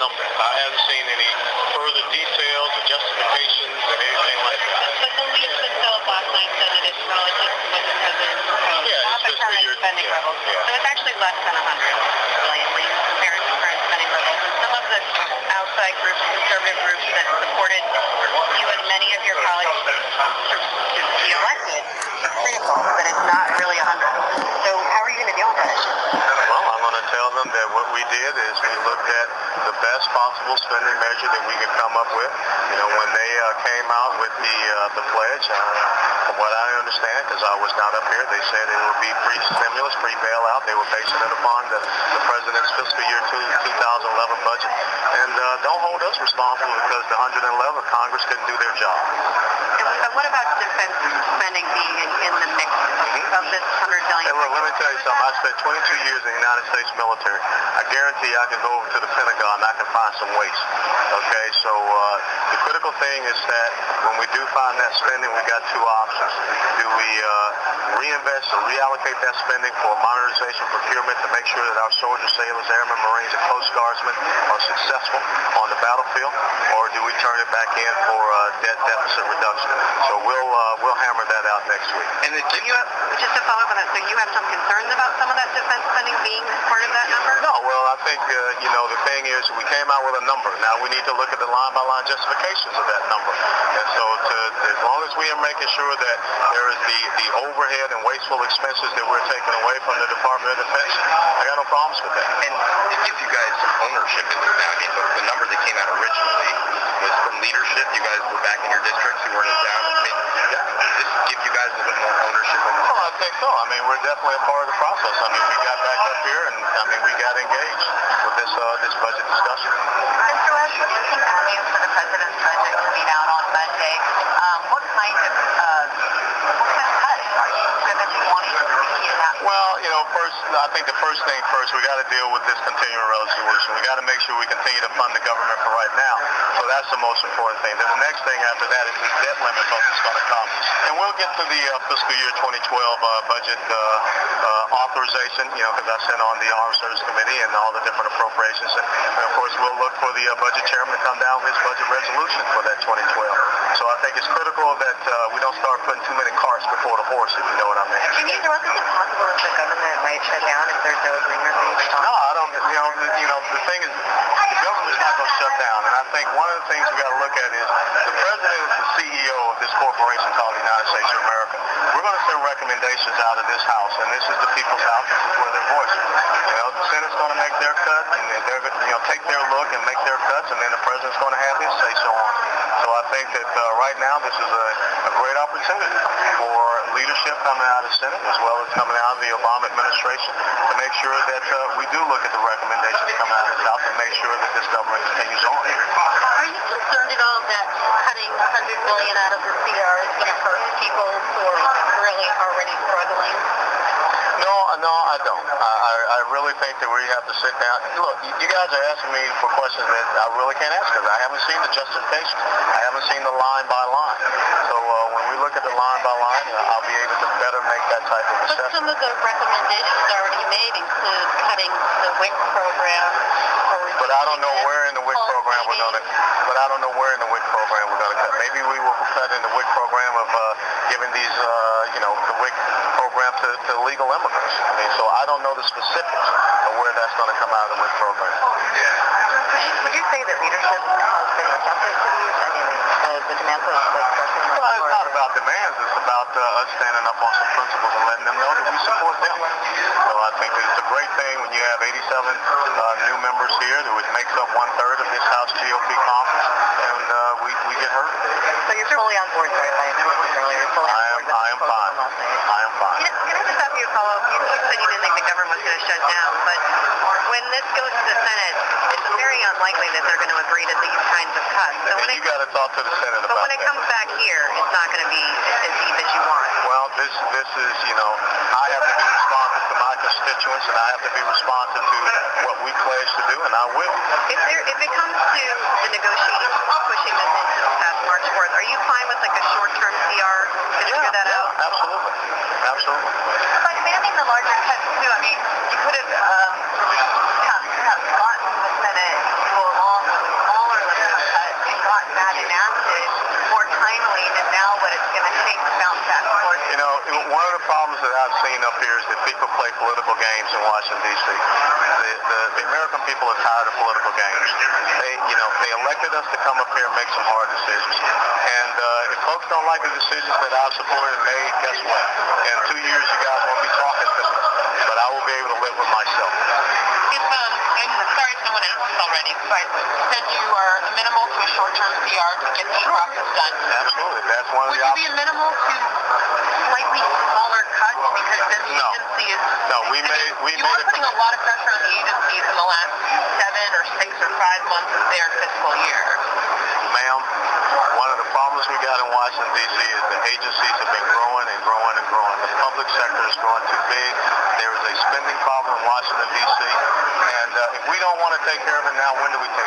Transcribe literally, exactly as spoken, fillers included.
number. I haven't seen any further details or justifications or anything like that. But the leaks themselves last night said that it's relative to what the president proposed. Yeah, Not it's the just current figured- spending yeah, levels. yeah. So it's actually less than one hundred billion when you compare it to current spending levels. And some of the outside groups, conservative groups that supported you and many of your colleagues to, to be elected are critical that it's not really one hundred. So how are you going to deal with that issue? Well, I'm going to tell them that what we did is we looked at the best possible spending measure that we could come up with. You know, when they uh, came out with the uh, the pledge, uh, from what I understand, because I was not up here, they said it would be free stimulus, free bailout. They were basing it upon the, the president's fiscal year two, two thousand eleven budget. And uh, don't hold us responsible because the one hundred eleven Congress couldn't do their job. And what about defense spending being in, in the mix of this one hundred billion Hey, dollars? look, let me tell you something. I spent twenty-two years in the United States military. I guarantee I can go over to the Pentagon and I can find some waste. Okay, so uh, the critical thing is that when we do find that spending, we got two options. Do we uh, reinvest or reallocate that spending for modernization procurement to make sure that our soldiers, sailors, airmen, Marines, and Coast Guardsmen are successful on the battlefield, or do we turn it back in for uh, debt deficit reduction? So we'll uh, we'll hammer that out next week. And then do you have, just to follow up on that, so you have some concerns about some of that defense spending being part of that number? No, well, I think, uh, you know, the thing is we came out with a number. Now we need to look at the line-by-line justifications of that number. And so to, as long as we are making sure that there is the, the overhead and wasteful expenses that we're taking away from the Department of Defense, I got no problems with that. And to give you guys some ownership in this now, I mean, the, the number that came out originally was from leadership. You guys were back in your districts. You weren't in town. I mean, does this give you guys a little bit more ownership in this? Well, I think so. I mean, we're definitely a part of the process. I mean, we got back up here and, I mean, we got engaged with this, uh, this budget discussion. Mister West, what do you think that means for the president's budget coming out on Monday? Um, what kind of, uh, what kind of cuts are you going to be wanting to see in that? Well, you know, first, I think the first thing first, we got to deal with this continuing resolution. We got to make sure we continue to fund the government for right now. So that's the most important thing. Then the next thing after that is this debt limit that's going to come. And we'll get to the uh, fiscal year twenty twelve uh, budget uh, uh, authorization, you know, because I sent on the Armed Services Committee and all the different appropriations. And, and of course, we'll look for the uh, budget chairman to come down with his budget resolution for that twenty twelve. So I think it's critical that uh, we don't start putting too many carts before the horse, if you know what I mean. Mister West, is it possible that the government might shut down if there's no agreement reached on? No, I don't. You know, the, you know, the thing is, the government's not going to shut down. And I think one of the things we got to look at is the president is the C E O of this corporation called the United States of America. We're going to send recommendations out of this house, and this is the people's house. This is where their voice is. You know, the Senate's going to make their cut, and they're going to, you know, take their look and make their cuts, and then the president's going to have his say so on. So I think that uh, right now this is a, a great opportunity for leadership coming out of the Senate as well as coming out of the Obama administration to make sure that uh, we do look at the recommendations coming out of the South and make sure that this government continues on. Are you concerned at all that cutting one hundred billion dollars out of the C R is going to hurt people who are really already struggling? No, no, I don't. I, I, I really think that we have to sit down. Look, you, you guys are asking me for questions that I really can't ask because I haven't seen the justification. I haven't seen the line by line. So uh, when we look at the line by line, I'll be able to better make that type of But assessment. some of the recommendations already made include cutting the W I C program. Or But I don't know where in the W I C program we're going to. But I don't know where in the W I C program we're going to cut. Maybe we will cut in the W I C program of uh, giving these, uh, you know, the W I C program to, to legal immigrants. I mean, so I don't know the specifics of where that's going to come out of the W I C program. Would you say that leadership has been receptive to these? I mean, uh, the demands of the expressing Well, it's not about demands. It's about uh, us standing up on some principles and letting them know that we support them. So I think it's a great thing when you have eighty-seven uh, new members here, that makes up one-third of this House G O P conference, and uh, we, we get heard. So you're fully on board, sorry, if I interrupted earlier. You're fully I on am, board with I the am proposal fine. last night. I am fine. Can, can I just ask you a follow-up? You you said you didn't think the government was going to shut down, but when this goes to the Senate, it's very unlikely that they're going to agree to these kinds of cuts. So when And it, you got to talk to the Senate but about when it that. comes back here, it's not going to be as deep as you want. Well, this this is, you know, I have to be responsive to my constituents, and I have to be responsive to what we pledge to do, and I will. If there, if it comes to the negotiating, pushing this into past March fourth, are you fine with like a short-term C R to figure that yeah, out? absolutely. Absolutely. By demanding the larger cuts too, I mean, you could have um, perhaps gotten the Senate to go along going to take to bounce back forward? You know, one of the problems that I've seen up here is that people play political games in Washington, D C. The, the, the American people are tired of political games. They, you know, they elected us to come up here and make some hard decisions. And uh, if folks don't like the decisions that I've supported and made, guess what? In two years, you guys won't be talking to me. But I will be able to live with myself. If, um, I'm sorry if someone asked this already, but you said you are amenable to a short-term C R to get the process done. Absolutely. That's one of Would the you be amenable to slightly smaller cuts because then the No. agency is... No, we I made... mean, we you made are a putting a lot of pressure on the agencies in the last seven or six or five months of their fiscal year. Ma'am, one of the problems we got in Washington, D C is the agencies have been growing and growing and growing. The public sector is growing too big. There is a spending problem in Washington, D C. And uh, if we don't want to take care of it now, when do we take